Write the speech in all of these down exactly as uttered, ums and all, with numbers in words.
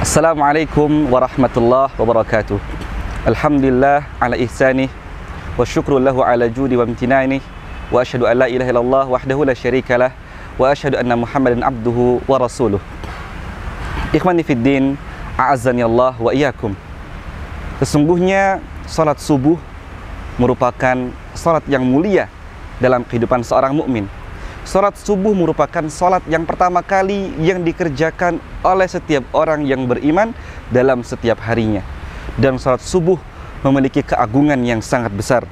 Assalamualaikum warahmatullahi wabarakatuh. Alhamdulillah ala ihsanih wa syukru lahu ala judi wa imtinani wa asyhadu an la ilaha illallah wahdahu la syarikalah wa asyhadu anna Muhammadan abduhu wa rasuluh. Ikhwani fiddin, a'azzani Allah wa iyyakum. Sesungguhnya salat subuh merupakan salat yang mulia dalam kehidupan seorang mukmin. Salat subuh merupakan salat yang pertama kali yang dikerjakan oleh setiap orang yang beriman dalam setiap harinya. Dan salat subuh memiliki keagungan yang sangat besar.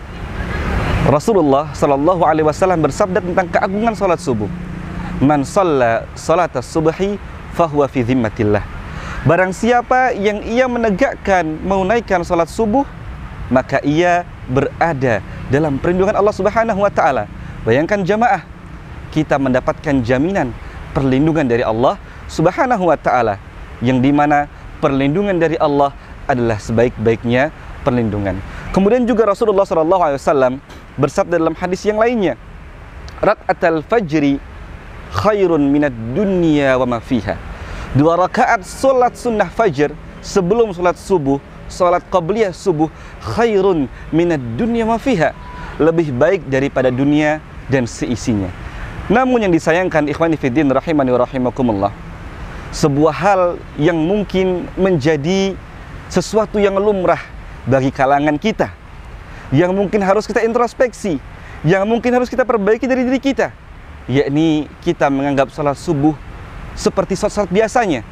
Rasulullah Shallallahu Alaihi Wasallam bersabda tentang keagungan salat subuh. Man shalla salatas subhi fahuwa fi dhimmatillah. Barang siapa yang ia menegakkan, menunaikan salat subuh, maka ia berada dalam perlindungan Allah Subhanahu wa taala. Bayangkan jamaah, kita mendapatkan jaminan perlindungan dari Allah Subhanahu wa taala, yang dimana perlindungan dari Allah adalah sebaik-baiknya perlindungan. Kemudian juga Rasulullah shallallahu alaihi wasallam bersabda dalam hadis yang lainnya, rakaatul fajri khairun minad dunya wa ma fiha. Dua rakaat salat sunnah fajar sebelum salat subuh, salat qabliyah subuh, khairun minad dunya wa ma fiha, lebih baik daripada dunia dan seisinya. Namun yang disayangkan ikhwani fiddin rahimani wa rahimakumullah, sebuah hal yang mungkin menjadi sesuatu yang lumrah bagi kalangan kita, yang mungkin harus kita introspeksi, yang mungkin harus kita perbaiki dari diri kita, yakni kita menganggap salat subuh seperti salat biasanya.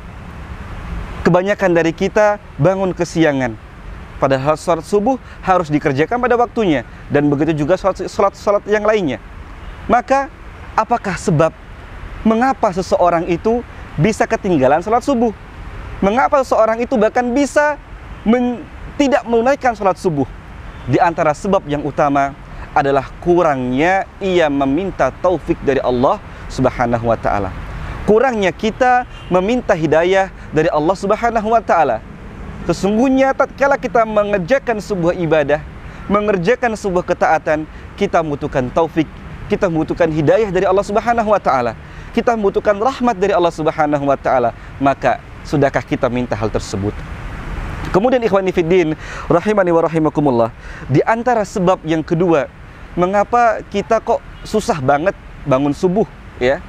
Kebanyakan dari kita bangun kesiangan, padahal salat subuh harus dikerjakan pada waktunya, dan begitu juga salat-salat yang lainnya. Maka apakah sebab mengapa seseorang itu bisa ketinggalan salat subuh? Mengapa seseorang itu bahkan bisa men tidak menunaikan salat subuh? Di antara sebab yang utama adalah kurangnya ia meminta taufik dari Allah Subhanahu wa taala. Kurangnya kita meminta hidayah dari Allah Subhanahu wa taala. Sesungguhnya tatkala kita mengerjakan sebuah ibadah, mengerjakan sebuah ketaatan, kita membutuhkan taufik, kita membutuhkan hidayah dari Allah Subhanahu wa taala, kita membutuhkan rahmat dari Allah Subhanahu wa taala. Maka sudahkah kita minta hal tersebut? Kemudian ikhwani fiddin rahimani wa rahimakumullah, di antara sebab yang kedua mengapa kita kok susah banget bangun subuh, ya,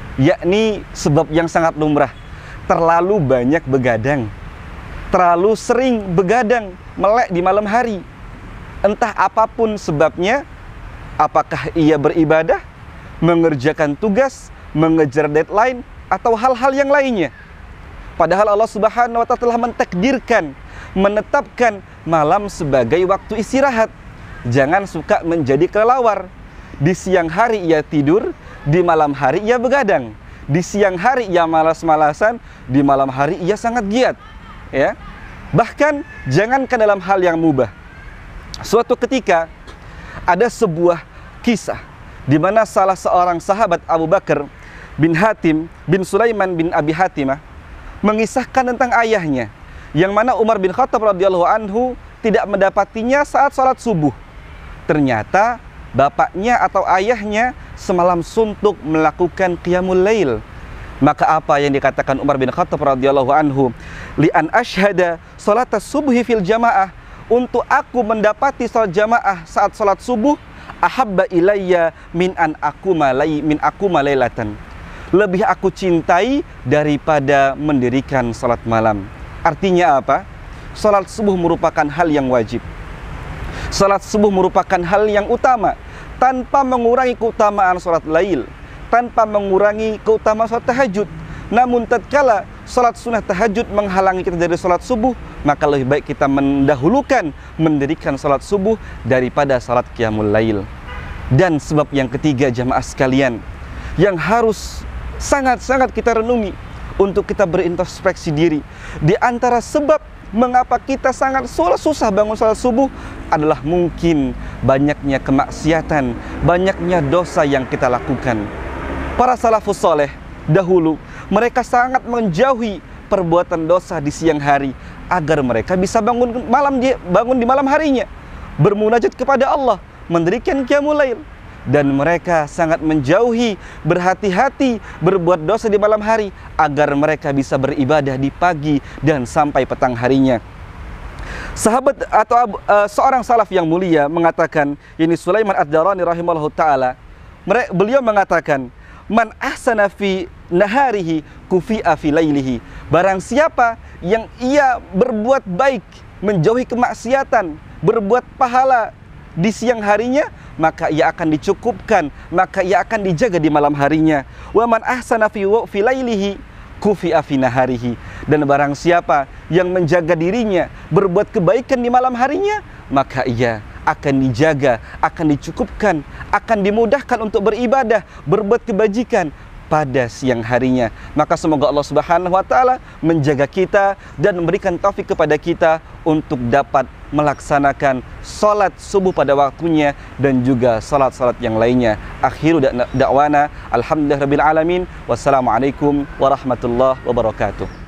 yakni sebab yang sangat lumrah, terlalu banyak begadang, terlalu sering begadang, melek di malam hari. Entah apapun sebabnya, apakah ia beribadah, mengerjakan tugas, mengejar deadline, atau hal-hal yang lainnya. Padahal Allah Subhanahu wa taala telah mentakdirkan, menetapkan malam sebagai waktu istirahat. Jangan suka menjadi kelelawar. Di siang hari ia tidur, di malam hari ia begadang. Di siang hari ia malas-malasan, di malam hari ia sangat giat, ya. Bahkan jangankan dalam hal yang mubah. Suatu ketika ada sebuah kisah di mana salah seorang sahabat Abu Bakar bin Hatim bin Sulaiman bin Abi Hatimah mengisahkan tentang ayahnya, yang mana Umar bin Khattab radhiyallahu anhu tidak mendapatinya saat salat subuh. Ternyata bapaknya atau ayahnya semalam suntuk melakukan qiyamul lail. Maka apa yang dikatakan Umar bin Khattab radhiyallahu anhu, li an asyhada salatas subhi fil jamaah, untuk aku mendapati salat jamaah saat salat subuh, ahabba ilayya min an aquma lay min aquma lailatan, lebih aku cintai daripada mendirikan salat malam. Artinya apa? Salat subuh merupakan hal yang wajib. Salat subuh merupakan hal yang utama, tanpa mengurangi keutamaan salat lail, tanpa mengurangi keutamaan salat tahajud. Namun tatkala salat sunnah tahajud menghalangi kita dari salat subuh, maka lebih baik kita mendahulukan mendirikan salat subuh daripada salat qiyamul lail. Dan sebab yang ketiga jamaah sekalian, yang harus sangat-sangat kita renungi untuk kita berintrospeksi diri, di antara sebab mengapa kita sangat susah bangun salat subuh adalah mungkin banyaknya kemaksiatan, banyaknya dosa yang kita lakukan. Para salafus soleh dahulu, mereka sangat menjauhi perbuatan dosa di siang hari agar mereka bisa bangun malam di, bangun di malam harinya, bermunajat kepada Allah, mendirikan qiyamul lail. dan mereka sangat menjauhi, berhati-hati berbuat dosa di malam hari agar mereka bisa beribadah di pagi dan sampai petang harinya. Sahabat atau uh, seorang salaf yang mulia mengatakan, ini Sulaiman Ad-Darani rahimahullah taala, beliau mengatakan, man ahsana fi naharihi kufi'a fi lailihi. Barang siapa yang ia berbuat baik, menjauhi kemaksiatan, berbuat pahala di siang harinya, maka ia akan dicukupkan, maka ia akan dijaga di malam harinya. Wa man ahsana fi fi lailihi kufi'a fi naharihi. Dan barang siapa yang menjaga dirinya, berbuat kebaikan di malam harinya, maka ia akan dijaga, akan dicukupkan, akan dimudahkan untuk beribadah, berbuat kebajikan pada siang harinya. Maka semoga Allah Subhanahu wa taala menjaga kita dan memberikan taufik kepada kita untuk dapat melaksanakan salat subuh pada waktunya dan juga salat-salat yang lainnya. Akhiru da'wana alhamdulillahirabbil alamin. Wassalamualaikum warahmatullahi wabarakatuh.